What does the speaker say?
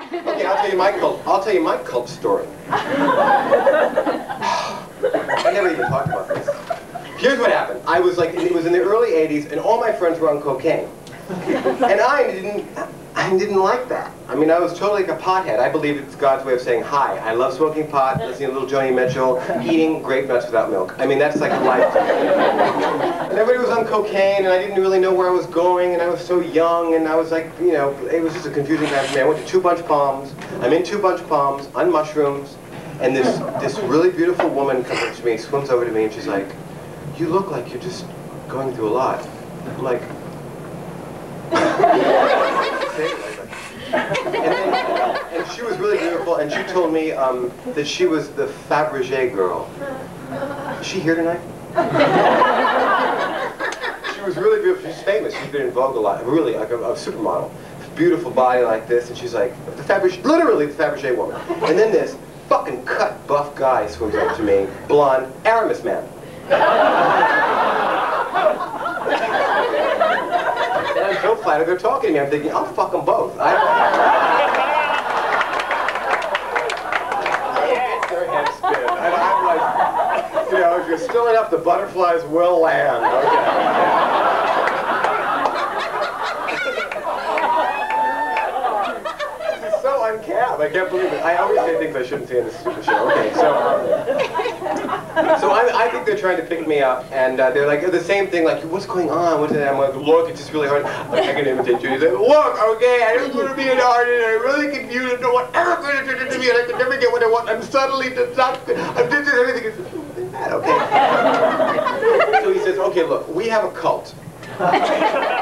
Okay, I'll tell you my cult story. I never even talked about this. Here's what happened. I was like, it was in the early 80s, and all my friends were on cocaine. And I didn't like that. I mean, I was totally like a pothead. I believe it's God's way of saying hi. I love smoking pot, listening to little Joni Mitchell, eating grape nuts without milk. I mean, that's like life to me. And everybody was on cocaine, and I didn't really know where I was going, and I was so young, and I was like, you know, it was just a confusing time for me. I went to Two Bunch Palms. I'm in Two Bunch Palms, on mushrooms, and this really beautiful woman comes up to me, swims over to me, and she's like, "You look like you're just going through a lot." I'm like, and she was really beautiful, and she told me that she was the Fabergé girl. Is she here tonight? She was really beautiful. She's famous. She's been in Vogue a lot. Really, like a supermodel. Beautiful body like this, and she's like, literally the Fabergé woman. And then this fucking cut, buff guy swims up to me, blonde, Aramis man. And I'm so flattered they're talking to me. I'm thinking, I'll fuck them both. Their heads spin. And I'm like, you know, if you're still enough, the butterflies will land. Okay. This is so uncab. I can't believe it. I always say things I shouldn't say in this stupid show. Okay, so I think they're trying to pick me up, and they're like the same thing, like, what's going on? What's that? I'm like, look, it's just really hard. I can imitate you. He's like, look, okay, I just want to be an artist, and I'm really confused. I don't want everything to do me, and I can never get what I want. I'm suddenly not. I'm just everything is bad, okay. So he says, okay, look, we have a cult.